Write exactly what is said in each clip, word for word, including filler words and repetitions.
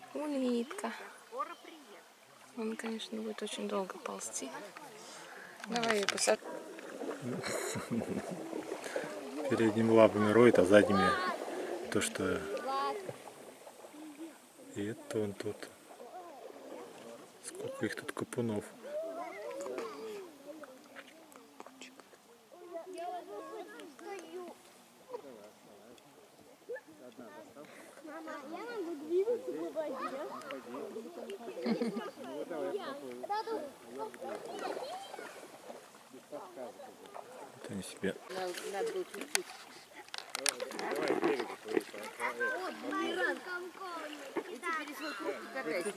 Улитка. Он, конечно, будет очень долго ползти. Давай я посад. Передними лапами роет, а задними то, что... И это он тут. Сколько их тут капунов. Мама, я могу двигаться по воде. Это не себе. Надо было чуть-чуть. Теперь свой круг покатайся.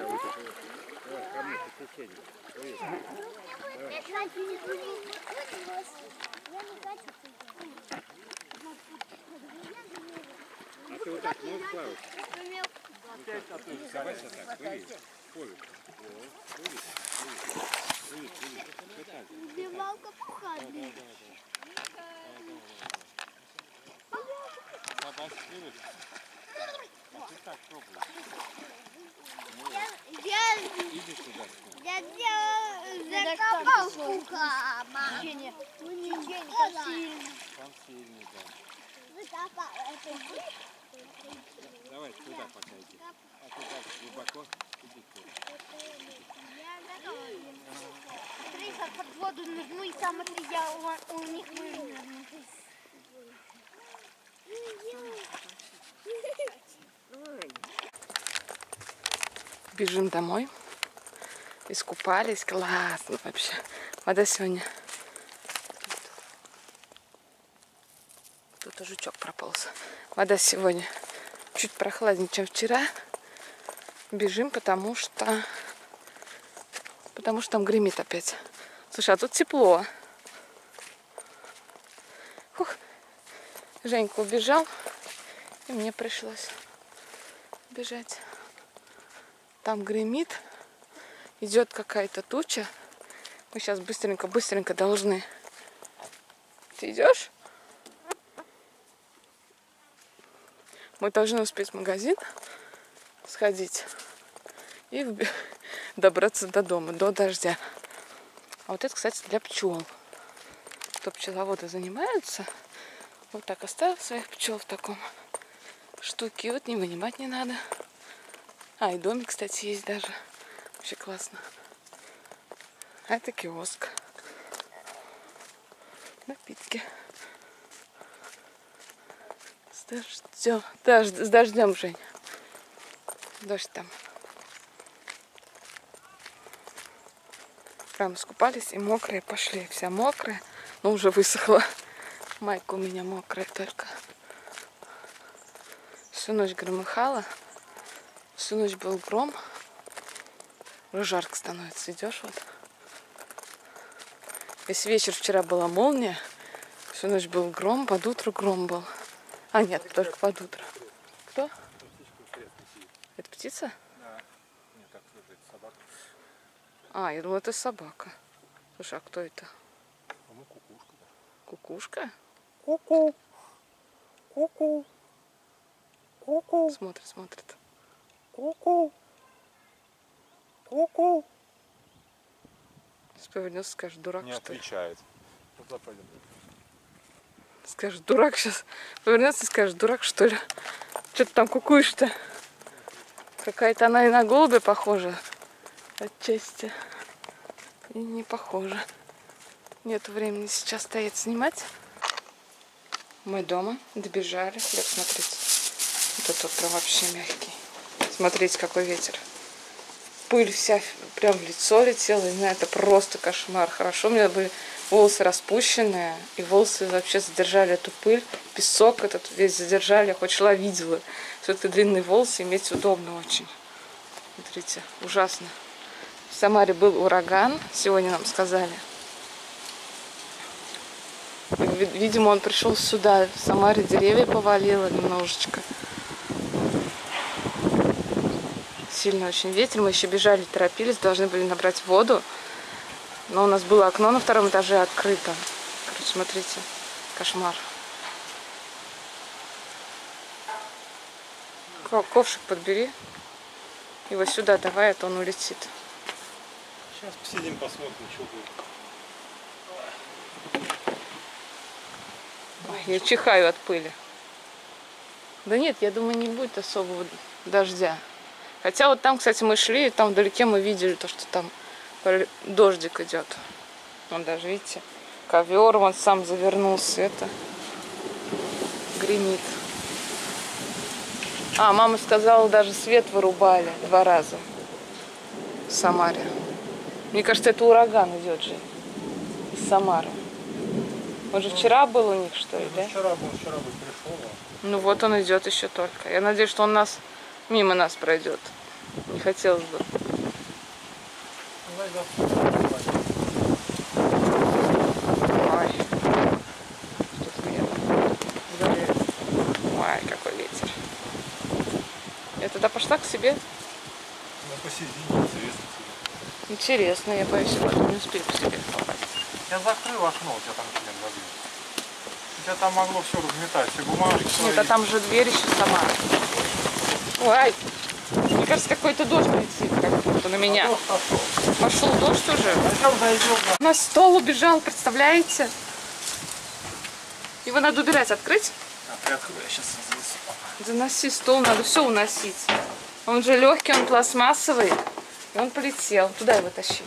А ты вот так можешь плавать? Давай сейчас так, вылез. Вылез, вылез, вылез. Убивалка пухали. Я, я делал, закопал пуха, мама. Течение, течение, там сильно. Там сильный, да. Закопал это. Давай туда пока иди. А туда глубоко иди туда. Смотри, как под воду нырну, и сам это я у, у них нырну. Бежим домой. Искупались. Классно вообще. Вода сегодня. Тут жучок прополз. Вода сегодня чуть прохладнее, чем вчера. Бежим, потому что... Потому что там гремит опять. Слушай, а тут тепло. Фух. Женька убежал. И мне пришлось бежать. Там гремит. Идет какая-то туча. Мы сейчас быстренько-быстренько должны... Ты идешь? Мы должны успеть в магазин сходить и добраться до дома, до дождя. А вот это, кстати, для пчел. Кто пчеловоды занимаются, вот так оставил своих пчел в таком штуке. Вот не вынимать не надо. А, и домик, кстати, есть даже. Вообще классно. А это киоск. Напитки. С дождем. Дождь, с дождем, Жень. Дождь там. Прям искупались и мокрые пошли. Вся мокрая, но уже высохла. Майка у меня мокрая только. Всю ночь громыхала. Всю ночь был гром. Уже жарко становится. Идешь вот. Весь вечер вчера была молния. Всю ночь был гром. Под утро гром был. А, нет, только под утро. Кто? Это птица? Да. Нет, так слушай, это собака. А, я думала, это собака. Слушай, а кто это? По-моему, кукушка. Кукушка? Ку-ку. Ку-ку. Ку-ку. Смотрит, смотрит. Ку-ку. Ку-ку. Сейчас повернется, скажет, дурак, Не что ли? отвечает. Туда пойдем. Скажет, дурак сейчас. Повернется и скажет, дурак, что ли? Что ты там кукуешь-то? Какая-то она и на голубя похожа. Отчасти. И не похожа. Нет времени сейчас стоять снимать. Мы дома. Добежали. Хлеб, смотрите. Вот этот прям вообще мягкий. Смотрите, какой ветер. Пыль вся прям в лицо летела. Не знаю, это просто кошмар. Хорошо, у меня были волосы распущенные. И волосы вообще задержали эту пыль. Песок этот весь задержали. Я хоть шла, видела. Все это длинные волосы. Иметь удобно очень. Смотрите, ужасно. В Самаре был ураган. Сегодня нам сказали. Видимо, он пришел сюда. В Самаре деревья повалило немножечко. Сильно очень ветер. Мы еще бежали, торопились, должны были набрать воду. Но у нас было окно на втором этаже открыто. Короче, смотрите, кошмар. Ковшик подбери. Его сюда давай, а то он улетит. Сейчас посидим, посмотрим, что будет. Ой, я чихаю от пыли. Да нет, я думаю, не будет особого дождя. Хотя вот там, кстати, мы шли, и там вдалеке мы видели то, что там дождик идет. Вон даже, видите, ковер вон сам завернулся, это гремит. А, мама сказала, даже свет вырубали два раза в Самаре. Мне кажется, это ураган идет же из Самары. Он же вчера был у них, что ли, да? Вчера был, вчера бы пришел. Ну вот он идет еще только. Я надеюсь, что он нас мимо нас пройдет. Не хотелось бы. Ой. Что-то меня ударяет. Ой, какой ветер. Я тогда пошла к себе. Ну, посидим, интересно тебе. Интересно, я боюсь, я потом не успею к себе попасть. Я закрыл окно, у тебя там член забил. У тебя там могло все разметать, все бумажки. Нет, а там же дверь еще сама. Ой, мне кажется, какой-то дождь летит, как будто на меня. А дождь пошел. Пошел дождь уже. Пойдем дойдем до... На стол убежал, представляете? Его надо убирать, открыть. А, ты открой, я сейчас занесу. Заноси стол, надо все уносить. Он же легкий, он пластмассовый. И он полетел. Туда его тащи.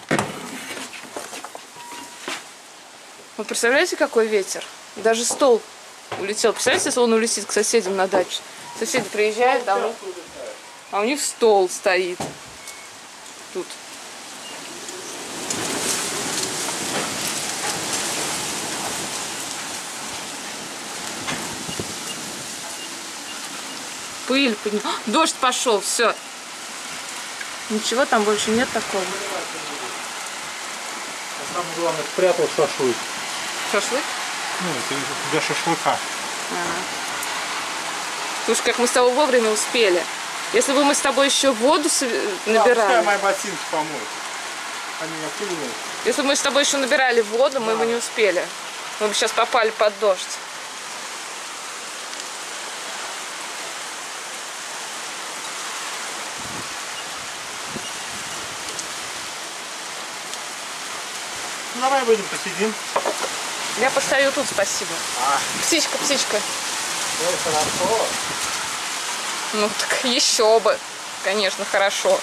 Вот представляете, какой ветер? Даже стол улетел. Представляете, если он улетит к соседям на дачу? Соседи приезжают, а у них, а у них стол стоит. Тут. Пыль, пыль. А, дождь пошел, все. Ничего там больше нет такого. А самое главное, спрятал шашлык. Шашлык? Ну, это для шашлыка. Ага. Слушай, как мы с тобой вовремя успели. Если бы мы с тобой еще воду набирали. Да, пускай мои ботинки помоют. Они опыльные. Если бы мы с тобой еще набирали воду, мы бы не успели. Мы бы сейчас попали под дождь. Ну, давай выйдем, посидим. Я постою тут, спасибо. А, Птичка, птичка. ой, хорошо. Ну так еще бы. Конечно, хорошо.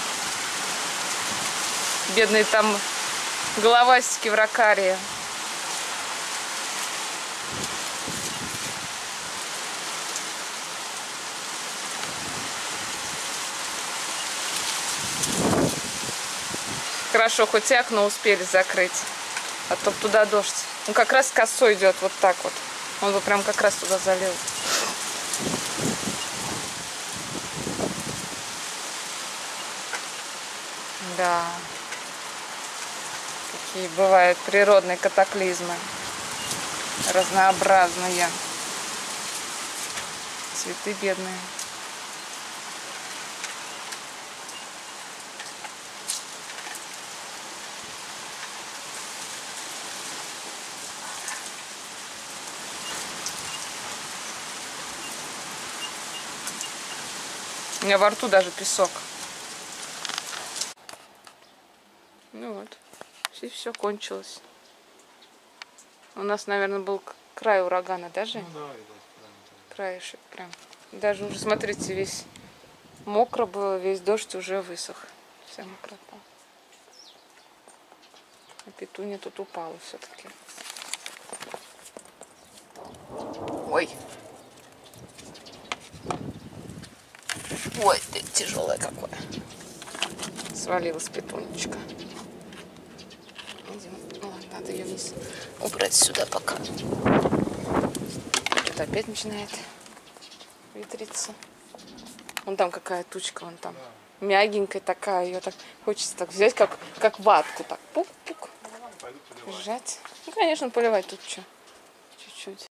Бедные там головастики в ракарии. Хорошо, хоть и окно успели закрыть. А то туда дождь. Он как раз косой идет, вот так вот. Он бы прям как раз туда залил. Да. Какие бывают природные катаклизмы. Разнообразные. Цветы бедные. У меня во рту даже песок. Ну вот, и все кончилось. У нас, наверное, был край урагана, да, Жень? Ну, да, видать, Краешек прям. Даже уже, смотрите, весь мокро было, весь дождь уже высох. Вся мокрота. А петунья тут упала все-таки. Ой. Ой, ты тяжелая какое. Свалилась петунечка. Идем. Ну, надо ее вниз убрать сюда пока. Тут опять начинает ветриться. Вон там какая тучка, вон там. Мягенькая такая, ее так хочется так взять, как, как ватку, так пук-пук. Сжать. Ну, конечно, поливать тут что. Чуть-чуть.